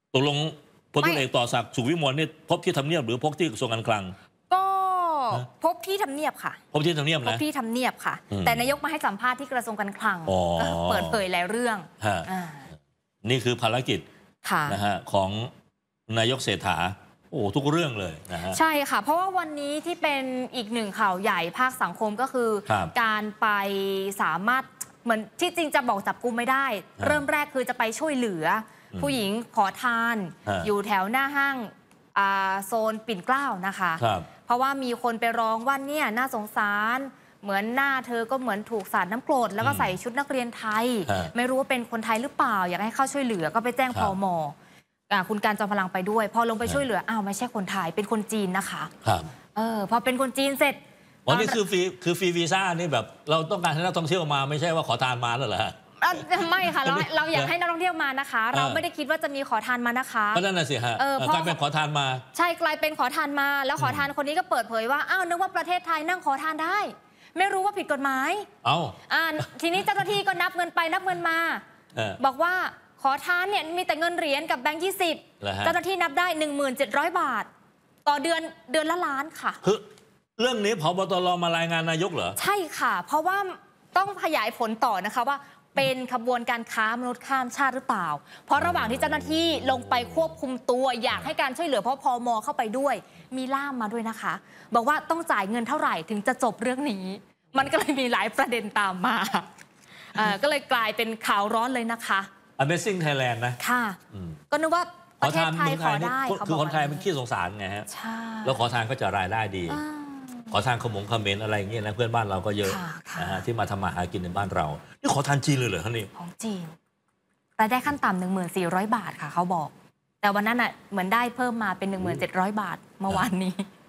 ตกลงพลตำรวจเอกต่อศักดิ์สุขวิมลนี่พบที่ทำเนียบหรือพบที่กระทรวงการคลังก็พบที่ทำเนียบค่ะพบที่ทำเนียบนะพบที่ทำเนียบค่ะแต่นายกมาให้สัมภาษณ์ที่กระทรวงการคลังเปิดเผยหลายเรื่องนี่คือภารกิจนะฮะของนายกเศรษฐาโอ้ทุกเรื่องเลยนะฮะใช่ค่ะเพราะว่าวันนี้ที่เป็นอีกหนึ่งข่าวใหญ่ภาคสังคมก็คือการไปสามารถเหมือนที่จริงจะบอกจับกุมไม่ได้เริ่มแรกคือจะไปช่วยเหลือผู้หญิงขอทานอยู่แถวหน้าห้างโซนปิ่นเกล้านะคะเพราะว่ามีคนไปร้องว่าเนี่ยน่าสงสารเหมือนหน้าเธอก็เหมือนถูกสาดน้ำกรดแล้วก็ใส่ชุดนักเรียนไทยไม่รู้ว่าเป็นคนไทยหรือเปล่าอยากให้เข้าช่วยเหลือก็ไปแจ้งพม.คุณการจอมพลังไปด้วยพอลงไปช่วยเหลืออ้าวไม่ใช่คนไทยเป็นคนจีนนะคะพอเป็นคนจีนเสร็จอ๋อนี่คือฟรีวีซ่านี่แบบเราต้องการให้นักท่องเที่ยวมาไม่ใช่ว่าขอทานมาแล้วเหรอไม่ค่ะเราอยากให้นักท่องเที่ยวมานะคะเราไม่ได้คิดว่าจะมีขอทานมานะคะก็นั่นน่ะสิฮะกลายเป็นขอทานมาใช่กลายเป็นขอทานมาแล้วขอทานคนนี้ก็เปิดเผยว่าอ้าวนึกว่าประเทศไทยนั่งขอทานได้ไม่รู้ว่าผิดกฎหมายทีนี้เจ้าหน้าที่ก็นับเงินไปนับเงินมาบอกว่าขอทานเนี่ยมีแต่เงินเหรียญกับแบงค์20เจ้าหน้าที่นับได้ 17,000 บาทต่อเดือนละล้านค่ะเรื่องนี้ผบ.ตร.มารายงานนายกเหรอใช่ค่ะเพราะว่าต้องขยายผลต่อนะคะว่าเป็นขบวนการค้ามนุษย์ข้ามชาติหรือเปล่าเพราะระหว่างที่เจ้าหน้าที่ลงไปควบคุมตัวอยากให้การช่วยเหลือเพราะพม.เข้าไปด้วยมีล่ามมาด้วยนะคะบอกว่าต้องจ่ายเงินเท่าไหร่ถึงจะจบเรื่องนี้มันก็เลยมีหลายประเด็นตามมาก็เลยกลายเป็นข่าวร้อนเลยนะคะ Amazing Thailand นะค่ะก็นึกว่าประเทศไทยขอได้คือคนไทยมันขี้สงสารไงฮะแล้วขอทานก็จะรายได้ดีขอทานขมงคอมเมนต์อะไรอย่างเงี้ยนะเพื่อนบ้านเราก็เยอะนะฮะที่มาทำมาหากินในบ้านเรานี่ขอทานจีนเลยเหรอท่านนี่ของจีนรายได้ขั้นต่ำ 14,000 บาทค่ะเขาบอกแต่วันนั้นอ่ะเหมือนได้เพิ่มมาเป็น 17,000 บาทเมื่อวานนี้